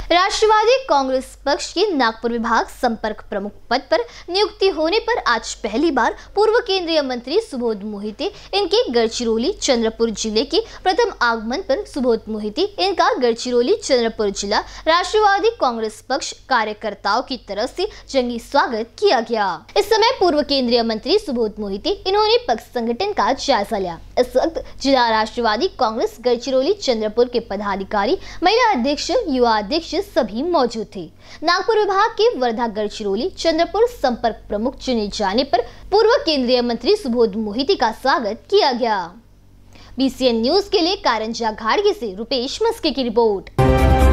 राष्ट्रवादी कांग्रेस पक्ष के नागपुर विभाग संपर्क प्रमुख पद पर नियुक्ति होने पर आज पहली बार पूर्व केंद्रीय मंत्री सुबोध मोहिते इनके गढ़चिरौली चंद्रपुर जिले के प्रथम आगमन पर सुबोध मोहिते इनका गढ़चिरौली चंद्रपुर जिला राष्ट्रवादी कांग्रेस पक्ष कार्यकर्ताओं की तरफ से जंगी स्वागत किया गया। इस समय पूर्व केंद्रीय मंत्री सुबोध मोहिते इन्होंने पक्ष संगठन का जायजा लिया। इस वक्त जिला राष्ट्रवादी कांग्रेस गढ़चिरौली चंद्रपुर के पदाधिकारी, महिला अध्यक्ष, युवा अध्यक्ष सभी मौजूद थे। नागपुर विभाग के वर्धा गढ़चिरौली चंद्रपुर संपर्क प्रमुख चुने जाने पर पूर्व केंद्रीय मंत्री सुबोध मोहिते का स्वागत किया गया। BCN न्यूज के लिए कारंजा घाटगे से रुपेश मस्के की रिपोर्ट।